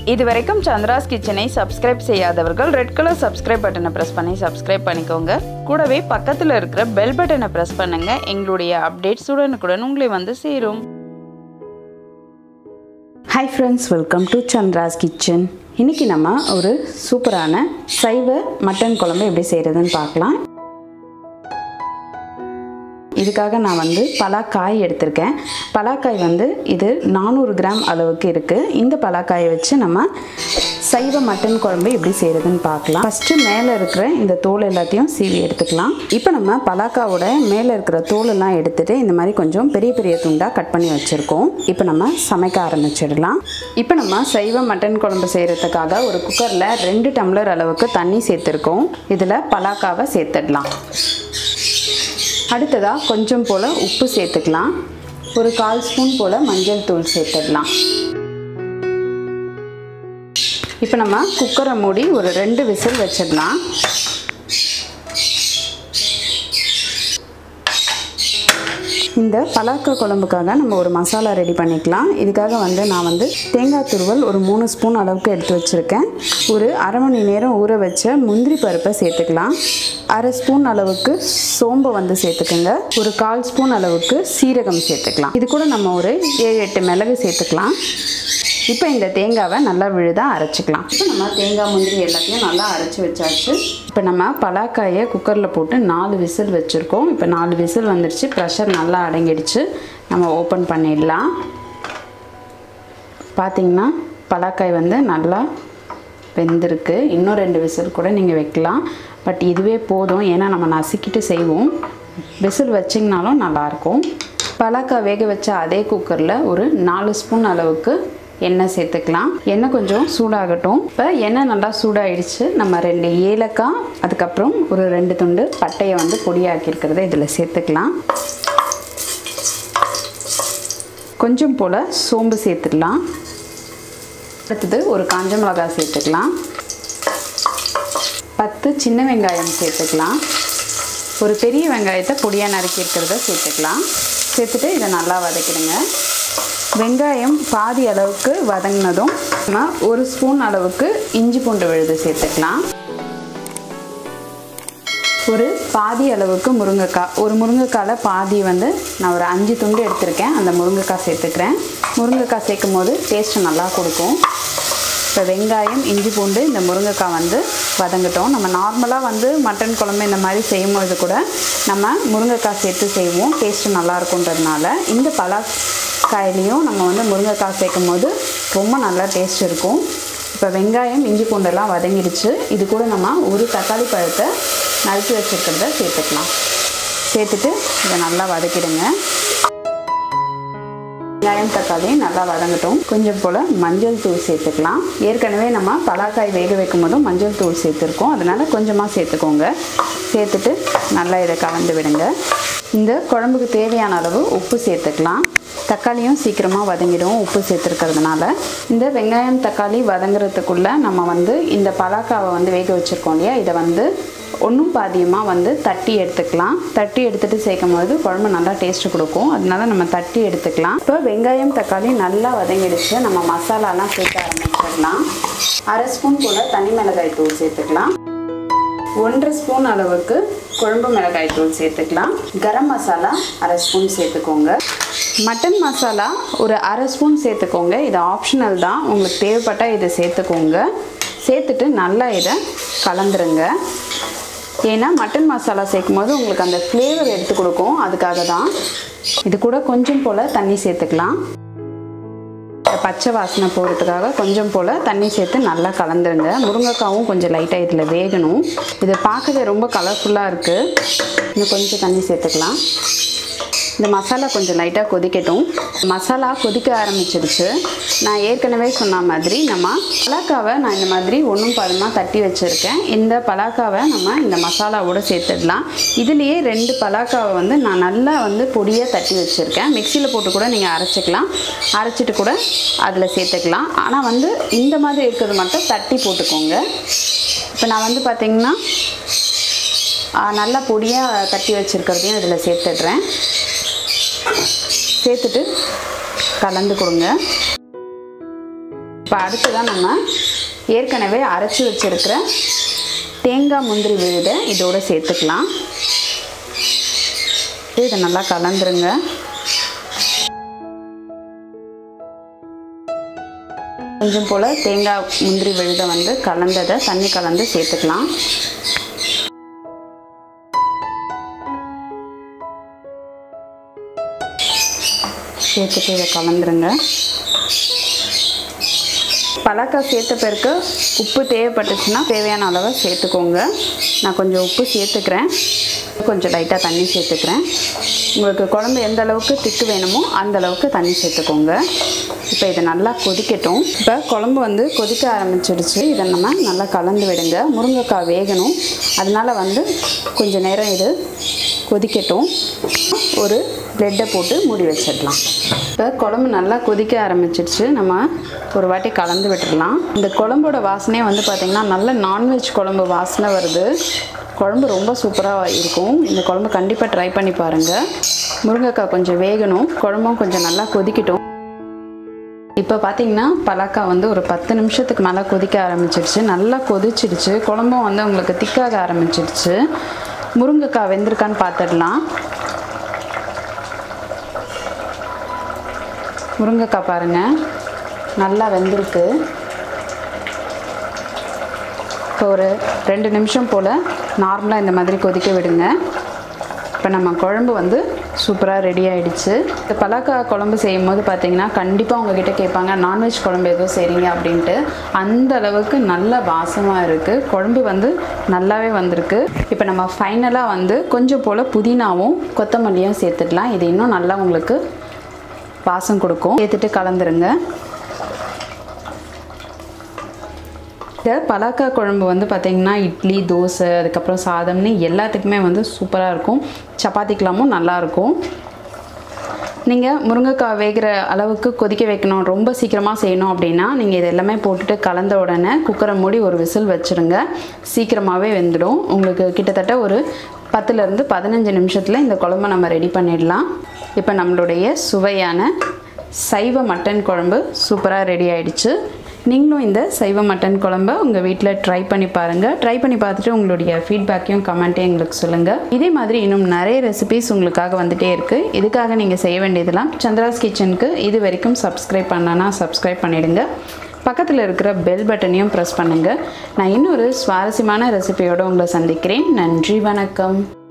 இதுவரைக்கும் சந்திராஸ் கிச்சனை சப்ஸ்கிரைப் செய்யாதவர்கள் ரெட் கலர் சப்ஸ்கிரைப் பட்டனை பிரஸ் பண்ணி சப்ஸ்கிரைப் பண்ணிக்கோங்க. கூடவே பக்கத்தில் இருக்கிற பெல் பட்டனை பிரஸ் பண்ணுங்க. எங்களுடைய அப்டேட்ஸ் உடனுக்குடன் உங்களை வந்து சேரும். Hi friends, welcome to Chandra's kitchen. இன்றைக்கி நம்ம ஒரு சூப்பரான சைவ மட்டன் குழம்பு எப்படி செய்கிறதுன்னு பார்க்கலாம். இதுக்காக நான் பலாக்காய் எடுத்திருக்கேன். பலாக்காய் இது 400 கிராம் அளவுக்கு இருக்குது. இந்த பலாக்காயை வச்சு நம்ம சைவ மட்டன் குழம்பு எப்படி செய்கிறதுன்னு பார்க்கலாம். ஃபஸ்ட்டு மேலே இருக்கிற இந்த தோல் எல்லாத்தையும் சீவி எடுத்துக்கலாம். இப்போ நம்ம பலாக்காவோட மேலே இருக்கிற தோலெல்லாம் எடுத்துகிட்டு இந்த மாதிரி கொஞ்சம் பெரிய பெரிய துண்டாக கட் பண்ணி வச்சுருக்கோம். இப்போ நம்ம சமைக்க ஆரம்பிச்சிடலாம். இப்போ நம்ம சைவ மட்டன் குழம்பு செய்கிறதுக்காக ஒரு குக்கரில் 2 டம்ளர் அளவுக்கு தண்ணி சேர்த்துருக்கோம். இதில் பலாக்காவை சேர்த்துடலாம். அடுத்ததாக கொஞ்சம் போல் உப்பு சேர்த்துக்கலாம். ஒரு 1/4 ஸ்பூன் போல் மஞ்சள் தூள் சேர்த்துடலாம். இப்போ நம்ம குக்கரை மூடி ஒரு 2 விசில் வச்சிடலாம். இந்த பலாக்காய் குழம்புக்காக நம்ம ஒரு மசாலா ரெடி பண்ணிக்கலாம். இதுக்காக நான் தேங்காய் துருவல் ஒரு 3 ஸ்பூன் அளவுக்கு எடுத்து வச்சுருக்கேன். ஒரு அரை மணி நேரம் ஊற வச்ச முந்திரி பருப்பை சேர்த்துக்கலாம். அரை ஸ்பூன் அளவுக்கு சோம்பு சேர்த்துக்கோங்க. ஒரு 1/4 ஸ்பூன் அளவுக்கு சீரகம் சேர்த்துக்கலாம். இது கூட நம்ம ஒரு 7-8 மிளகு சேர்த்துக்கலாம். இப்போ இந்த தேங்காவை நல்லா விழுதாக அரைச்சிக்கலாம். இப்போ நம்ம தேங்காய் முந்திரி எல்லாத்தையும் நல்லா அரைச்சி வச்சாச்சு. இப்போ நம்ம பலாக்காயை குக்கரில் போட்டு 4 விசில் வச்சுருக்கோம். இப்போ 4 விசில் வந்துடுச்சு. ப்ரெஷர் நல்லா அடங்கிடுச்சு. நம்ம ஓப்பன் பண்ணிடலாம். பார்த்திங்கன்னா பலாக்காய் நல்லா வெந்திருக்கு. இன்னும் 2 விசில் கூட நீங்கள் வைக்கலாம். பட் இதுவே போதும், ஏன்னா நம்ம நசுக்கிட்டு செய்வோம். விசில் வச்சிங்கனாலும் நல்லாயிருக்கும். பலாக்காய் வேக வச்ச அதே குக்கரில் ஒரு 4 ஸ்பூன் அளவுக்கு எண்ணெய் சேர்த்துக்கலாம். எண்ணெய் கொஞ்சம் சூடாகட்டும். இப்போ எண்ணெய் நல்லா சூடாகிடுச்சு. நம்ம 2 ஏலக்காய், அதுக்கப்புறம் ஒரு 2 துண்டு பட்டையை பொடியாக்கியிருக்கிறத இதில் சேர்த்துக்கலாம். கொஞ்சம் போல் சோம்பு சேர்த்துக்கலாம். அடுத்தது ஒரு காஞ்ச மிளகாய் சேர்த்துக்கலாம். 10 சின்ன வெங்காயம் சேர்த்துக்கலாம். ஒரு பெரிய வெங்காயத்தை பொடியாக நறுக்கி இருக்கிறத சேர்த்துக்கலாம். சேர்த்துட்டு இதை நல்லா வதக்கிடுங்க. வெங்காயம் பாதி அளவுக்கு வதங்கினதும் நம்ம 1 ஸ்பூன் அளவுக்கு இஞ்சி பூண்டு விழுது சேர்த்துக்கலாம். ஒரு பாதி அளவுக்கு முருங்கைக்காய், ஒரு முருங்கைக்காயில் பாதி நான் ஒரு 5 துண்டு எடுத்திருக்கேன். அந்த முருங்கைக்காய் சேர்த்துக்கிறேன். முருங்கைக்காய் சேர்க்கும் போது டேஸ்ட்டு நல்லா கொடுக்கும். இப்போ வெங்காயம், இஞ்சி பூண்டு, இந்த முருங்கைக்காய் வதங்கட்டும். நம்ம நார்மலாக மட்டன் குழம்பு இந்த மாதிரி செய்யும்போது கூட நம்ம முருங்கைக்காய் சேர்த்து செய்வோம். டேஸ்ட்டு நல்லா இருக்குன்றதுனால இந்த பலாக்காயிலையும் நம்ம முருங்கைக்காய் சேர்க்கும் போது ரொம்ப நல்லா டேஸ்ட் இருக்கும். இப்போ வெங்காயம், இஞ்சி பூண்டெல்லாம் வதங்கிடுச்சு. இது கூட நம்ம ஒரு தக்காளி பழத்தை நறுக்கி வச்சுருக்கிறத சேர்த்துக்கலாம். சேர்த்துட்டு இதை நல்லா வதக்கிடுங்க. வெங்காயம், தக்காளி நல்லா வதங்கட்டும். கொஞ்சம் போல் மஞ்சள் தூள் சேர்த்துக்கலாம். ஏற்கனவே நம்ம பலாக்காய் வேக வைக்கும் போதும் மஞ்சள் தூள் சேர்த்துருக்கோம். அதனால் கொஞ்சமாக சேர்த்துக்கோங்க. சேர்த்துட்டு நல்லா இதை கலந்து விடுங்க. இந்த குழம்புக்கு தேவையான அளவு உப்பு சேர்த்துக்கலாம். தக்காளியும் சீக்கிரமாக வதங்கிடும் உப்பு சேர்த்துருக்கிறதுனால. இந்த வெங்காயம், தக்காளி வதங்குறதுக்குள்ளே நம்ம இந்த பலாக்காவை வேக வச்சுருக்கோம் இல்லையா, இதை ஒன்றும் பாதியமாக தட்டி எடுத்துக்கலாம். தட்டி எடுத்துகிட்டு சேர்க்கும் போது குழம்பு நல்லா டேஸ்ட்டு கொடுக்கும். அதனால நம்ம தட்டி எடுத்துக்கலாம். இப்போ வெங்காயம், தக்காளி நல்லா வதங்கிடுச்சு. நம்ம மசாலாலாம் சேர்க்க ஆரம்பிச்சிடலாம். அரை ஸ்பூன் போல் தனி மிளகாய் தூள் சேர்த்துக்கலாம். 1 ஸ்பூன் அளவுக்கு குழம்பு மிளகாய் தூள் சேர்த்துக்கலாம். கரம் மசாலா அரை ஸ்பூன் சேர்த்துக்கோங்க. மட்டன் மசாலா ஒரு அரை ஸ்பூன் சேர்த்துக்கோங்க. இது ஆப்ஷனல் தான், உங்களுக்கு தேவைப்பட்டால் இதை சேர்த்துக்கோங்க. சேர்த்துட்டு நல்லா இதை கலந்துருங்க. ஏன்னா மட்டன் மசாலா சேர்க்கும் போது உங்களுக்கு அந்த ஃப்ளேவர் எடுத்து கொடுக்கும். அதுக்காக தான். இது கூட கொஞ்சம் போல் தண்ணி சேர்த்துக்கலாம். பச்சை வாசனை போகிறதுக்காக கொஞ்சம் போல் தண்ணி சேர்த்து நல்லா கலந்துருங்க. முருங்கைக்காவும் கொஞ்சம் லைட்டாக இதில் வேகணும். இது பார்க்கவே ரொம்ப கலர்ஃபுல்லாக இருக்குது. இன்னும் கொஞ்சம் தண்ணி சேர்த்துக்கலாம். இந்த மசாலா கொஞ்சம் லைட்டாக கொதிக்கட்டும். மசாலா கொதிக்க ஆரம்பிச்சிருச்சு. நான் ஏற்கனவே சொன்ன மாதிரி நம்ம பலாக்காவை நான் இந்த மாதிரி ஒன்றும் பாதியமாக தட்டி வச்சுருக்கேன். இந்த பலாக்காவை நம்ம இந்த மசாலாவோடு சேர்த்துடலாம். இதுலேயே 2 பலாக்காவை நான் நல்லா பொடியாக தட்டி வச்சுருக்கேன். மிக்சியில் போட்டு கூட நீங்கள் அரைச்சிக்கலாம். அரைச்சிட்டு கூட அதில் சேர்த்துக்கலாம். ஆனால் இந்த மாதிரி இருக்கிறது மட்டும் தட்டி போட்டுக்கோங்க. இப்போ நான் பார்த்திங்கன்னா நல்லா பொடியாக தட்டி வச்சுருக்கிறதையும் இதில் சேர்த்துடுறேன். சேர்த்துட்டு கலந்து கொடுங்க. இப்போ அடுத்ததான் நம்ம ஏற்கனவே அரைச்சி வச்சிருக்கிற தேங்காய் முந்திரி விழுதை இதோட சேர்த்துக்கலாம். இதை நல்லா கலந்துருங்க. கொஞ்சம் போல் தேங்காய் முந்திரி விழுதை வந்து கலந்ததை தண்ணி கலந்து சேர்த்துக்கலாம். சேர்த்துட்டு இதை கலந்துருங்க. பலக்காய் சேர்த்த பிறகு உப்பு தேவைப்பட்டுச்சுன்னா தேவையான அளவை சேர்த்துக்கோங்க. நான் கொஞ்சம் உப்பு சேர்த்துக்கிறேன், கொஞ்சம் லைட்டாக தண்ணி சேர்த்துக்கிறேன். உங்களுக்கு குழம்பு எந்த அளவுக்கு திக்கு வேணுமோ அந்த அளவுக்கு தண்ணி சேர்த்துக்கோங்க. இப்போ இதை நல்லா கொதிக்கட்டும். இப்போ குழம்பு வந்து கொதிக்க ஆரம்பிச்சிடுச்சு. இதை நம்ம நல்லா கலந்து விடுங்க. முருங்கைக்காய் வேகணும், அதனால் வந்து கொஞ்சம் நேரம் இது கொதிக்கட்டும். ஒரு பிரெட்டை போட்டு மூடி வச்சிடலாம். இப்போ குழம்பு நல்லா கொதிக்க ஆரம்பிச்சிடுச்சு. நம்ம ஒரு வாட்டி கலந்து விட்டுடலாம். இந்த குழம்போட வாசனையே வந்து பார்த்திங்கன்னா நல்ல நான்வெஜ் குழம்பு வாசனை வருது. குழம்பு ரொம்ப சூப்பராக இருக்கும். இந்த குழம்பு கண்டிப்பாக ட்ரை பண்ணி பாருங்கள். முருங்கைக்காய் கொஞ்சம் வேகணும், குழம்பும் கொஞ்சம் நல்லா கொதிக்கட்டும். இப்போ பார்த்திங்கன்னா பலக்காய் வந்து ஒரு 10 நிமிஷத்துக்கு மேலே கொதிக்க ஆரம்பிச்சிடுச்சு. நல்லா கொதிச்சிடுச்சு. குழம்பும் வந்து உங்களுக்கு திக்காக ஆரம்பிச்சிடுச்சு. முருங்கைக்காய் வெந்திருக்கான்னு பார்த்துடலாம். முருங்கைக்காய் பாருங்கள் நல்லா வெந்திருக்கு. இப்போ ஒரு 2 நிமிஷம் போல் நார்மலாக இந்த மாதிரி கொதிக்க விடுங்க. இப்போ நம்ம குழம்பு வந்து சூப்பராக ரெடி ஆகிடுச்சு. இந்த பலக்காய் குழம்பு செய்யும் போது பார்த்திங்கன்னா கண்டிப்பாக உங்ககிட்ட கேட்பாங்க நான்வெஜ் குழம்பு எதுவும் செய்கிறீங்க அப்படின்ட்டு. அந்த அளவுக்கு நல்ல வாசமாக இருக்குது. குழம்பு வந்து நல்லாவே வந்திருக்கு. இப்போ நம்ம ஃபைனலாக வந்து கொஞ்சம் போல் புதினாவும் கொத்தமல்லியும் சேர்த்துடலாம். இது இன்னும் நல்லா உங்களுக்கு வாசம் கொடுக்கும். சேர்த்துட்டு கலந்துருங்க. இந்த பலக்காய் குழம்பு வந்து பார்த்திங்கன்னா இட்லி, தோசை, அதுக்கப்புறம் சாதம்னு எல்லாத்துக்குமே வந்து சூப்பராக இருக்கும். சப்பாத்திக்கெல்லாமும் நல்லாயிருக்கும். நீங்கள் முருங்கைக்காய் வேகிற அளவுக்கு கொதிக்க வைக்கணும், ரொம்ப சீக்கிரமாக செய்யணும் அப்படின்னா நீங்கள் இது எல்லாமே போட்டுட்டு கலந்த உடனே குக்கரை மூடி ஒரு விசில் வச்சுருங்க. சீக்கிரமாகவே வெந்துடும். உங்களுக்கு கிட்டத்தட்ட ஒரு 10லேருந்து 15 நிமிஷத்தில் இந்த குழம்பை நம்ம ரெடி பண்ணிடலாம். இப்போ நம்மளுடைய சுவையான சைவ மட்டன் குழம்பு சூப்பராக ரெடி ஆகிடுச்சு. நீங்களும் இந்த சைவ மட்டன் குழம்பை உங்கள் வீட்டில் ட்ரை பண்ணி பாருங்கள். ட்ரை பண்ணி பார்த்துட்டு உங்களுடைய ஃபீட்பேக்கையும் கமெண்ட்டையும் எங்களுக்கு சொல்லுங்கள். இதே மாதிரி இன்னும் நிறைய ரெசிபிஸ் உங்களுக்காக வந்துகிட்டே இருக்குது. இதுக்காக நீங்கள் செய்ய வேண்டியதெல்லாம் சந்திராஸ் கிச்சனுக்கு இது வரைக்கும் சப்ஸ்கிரைப் பண்ணலன்னா சப்ஸ்கிரைப் பண்ணிவிடுங்க. பக்கத்தில் இருக்கிற பெல் பட்டனையும் ப்ரெஸ் பண்ணுங்கள். நான் இன்னொரு சுவாரஸ்யமான ரெசிபியோடு உங்களை சந்திக்கிறேன். நன்றி, வணக்கம்.